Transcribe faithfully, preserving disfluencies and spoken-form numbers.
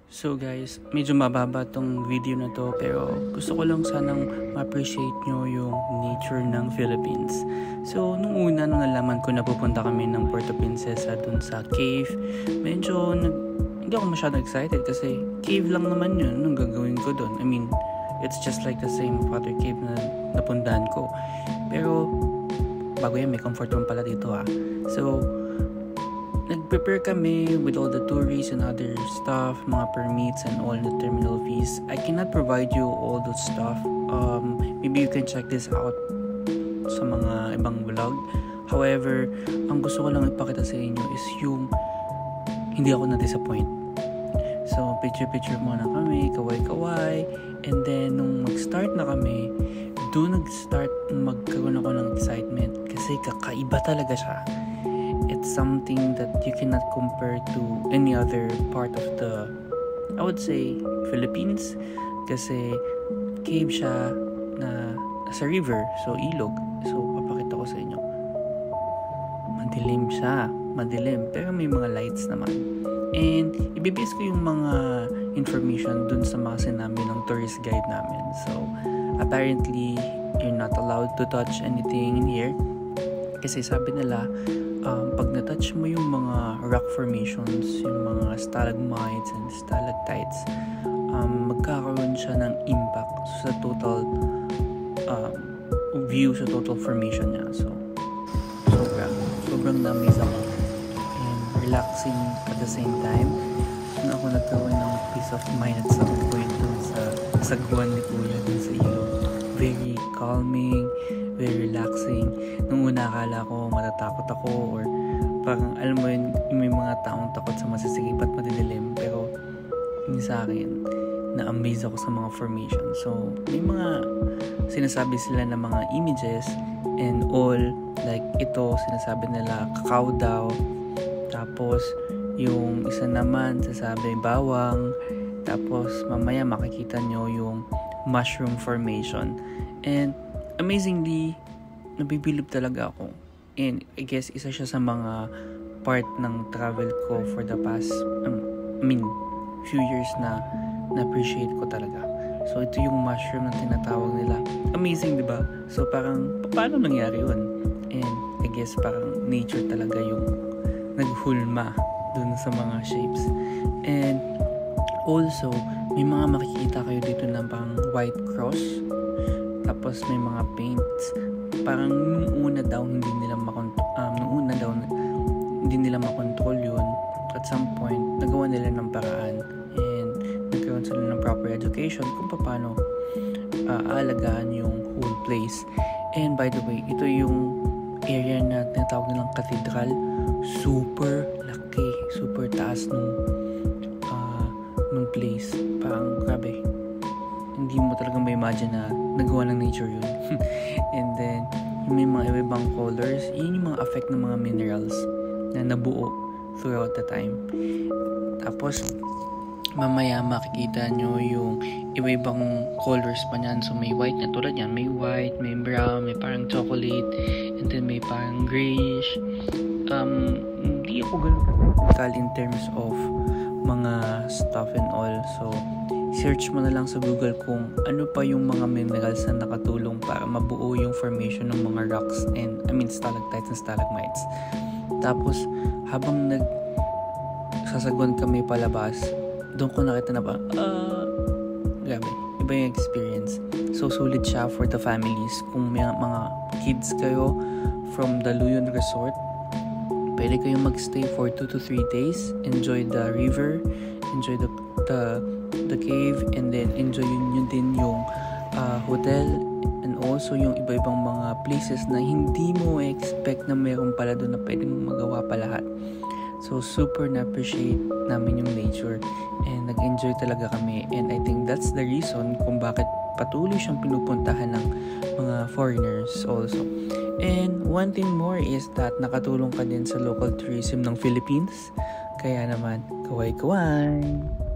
So guys, medyo mababa tong video na to pero gusto ko lang sanang ma-appreciate nyo yung nature ng Philippines. So nung una nung nalaman ko na pupunta kami ng Puerto Princesa dun sa cave, medyo nag, hindi ako masyadong excited kasi cave lang naman yun nung gagawin ko dun. I mean, it's just like the same water cave na napuntahan ko. Pero bago yan, may comfort room pala dito ah. So nag-prepare kami with all the tourists and other stuff, mga permits and all the terminal fees. I cannot provide you all those stuff. Um, maybe you can check this out sa mga ibang vlog. However, ang gusto ko lang ipakita sa inyo is yung hindi ako na-disappoint. So, picture-picture muna kami, kaway-kaway. And then, nung mag-start na kami, doon nag-start magkaroon ako ng excitement. Kasi kakaiba talaga siya. It's something that you cannot compare to any other part of the, I would say, Philippines. Kasi cave siya na sa river, so ilog. So, papakita ko sa inyo. Madilim siya. Madilim. Pero may mga lights naman. And, ibibigay ko yung mga information dun sa mga sinabi ng tourist guide namin. So, apparently, you're not allowed to touch anything in here. Kasi sabi nila, um, pag na-touch mo yung mga rock formations, yung mga stalagmites and stalactites, um, magkakaroon siya ng impact sa total um, view, sa total formation niya. So, sobrang, sobrang na-amaze ako. And relaxing at the same time. Doon ako nagkaroon ng peace of mind at some point dun sa sagwan ni Kuya dun sa ilog. Very calming, very relaxing. Nung una akala ko matatakot ako or parang alam mo yun, may mga taong takot sa masisigip at madidilim, pero hindi sa akin, na-amaze ako sa mga formation. So may mga sinasabi sila na mga images and all, like ito sinasabi nila kakao daw, tapos yung isa naman sasabi bawang, tapos mamaya makikita nyo yung mushroom formation. And amazingly, nabibilib talaga ako. And I guess isa siya sa mga part ng travel ko for the past, um, I mean, few years na na-appreciate ko talaga. So ito yung mushroom na tinatawag nila. Amazing, di ba? So parang, paano nangyari yun? And I guess parang nature talaga yung naghulma dun sa mga shapes. And also, may mga makikita kayo dito na parang white cross. Tapos may mga paints. Parang nung una daw hindi nila makontrol, um, nung una daw hindi nila makontrol yun. At some point, nagawa nila ng paraan. And nagkaroon sila ng proper education kung paano uh, aalagaan yung whole place. And by the way, ito yung area na tinatawag nilang cathedral. Super laki. Super taas nung uh, nung place. Parang grabe. Hindi mo talagang ma-imagine na nagawa ng nature yun. And then, yung may mga ibang colors, yun yung mga effect ng mga minerals na nabuo throughout the time. Tapos, mamaya makikita nyo yung iba-ibang colors pa niyan. So, may white na tulad yan. May white, may brown, may parang chocolate, and then may parang grayish. Um, hindi ako ganun technical in terms of mga stuff and all. So, search mo na lang sa Google kung ano pa yung mga minerals na nakatulong para mabuo yung formation ng mga rocks and, I mean, stalactites and stalagmites. Tapos, habang nag sasagwan kami palabas, doon ko nakita na pa, ah, uh, grabe, iba yung experience. So, sulit siya for the families. Kung may mga kids kayo from the Luyon Resort, pwede kayong magstay for two to three days, enjoy the river, enjoy the the the cave, and then enjoy yun, yun din yung uh, hotel and also yung iba-ibang mga places na hindi mo expect na meron pala doon na pwede mong magawa pa lahat. So super na-appreciate namin yung nature and nag-enjoy talaga kami, and I think that's the reason kung bakit patuloy siyang pinupuntahan ng mga foreigners also. And one thing more is that nakatulong ka din sa local tourism ng Philippines, kaya naman kaway-kaway.